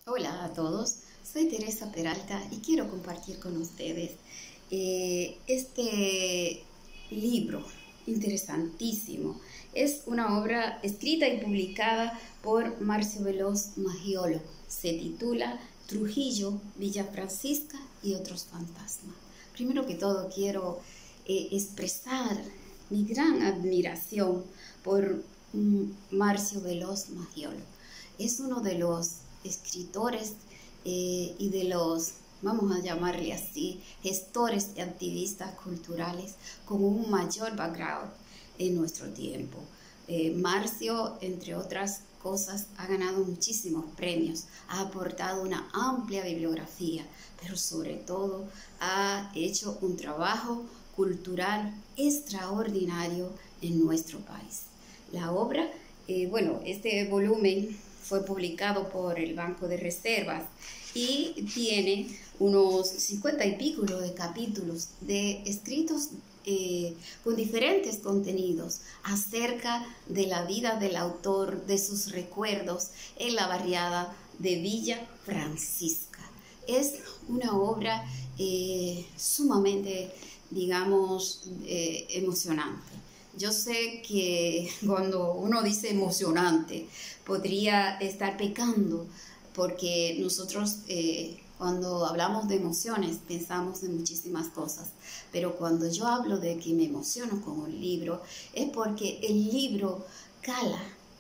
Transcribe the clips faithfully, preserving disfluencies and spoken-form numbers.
Hola a todos, soy Teresa Peralta y quiero compartir con ustedes eh, este libro interesantísimo. Es una obra escrita y publicada por Marcio Veloz Maggiolo. Se titula Trujillo, Villa Francisca y otros fantasmas. Primero que todo quiero eh, expresar mi gran admiración por mm, Marcio Veloz Maggiolo. Es uno de los escritores eh, y de los, vamos a llamarle así, gestores y activistas culturales con un mayor background en nuestro tiempo. Eh, Marcio, entre otras cosas, ha ganado muchísimos premios, ha aportado una amplia bibliografía, pero sobre todo ha hecho un trabajo cultural extraordinario en nuestro país. La obra, eh, bueno, este volumen fue publicado por el Banco de Reservas y tiene unos cincuenta y pico de capítulos de escritos eh, con diferentes contenidos acerca de la vida del autor, de sus recuerdos en la barriada de Villa Francisca. Es una obra eh, sumamente, digamos, eh, emocionante. Yo sé que cuando uno dice emocionante, podría estar pecando, porque nosotros eh, cuando hablamos de emociones pensamos en muchísimas cosas, pero cuando yo hablo de que me emociono con un libro, es porque el libro cala.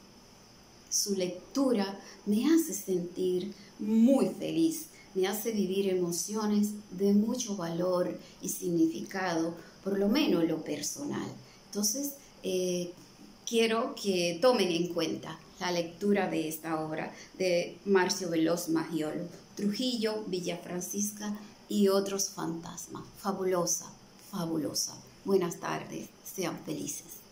Su lectura me hace sentir muy feliz, me hace vivir emociones de mucho valor y significado, por lo menos en lo personal. Entonces, eh, quiero que tomen en cuenta la lectura de esta obra de Marcio Veloz Maggiolo, Trujillo, Villa Francisca y otros fantasmas. Fabulosa, fabulosa. Buenas tardes, sean felices.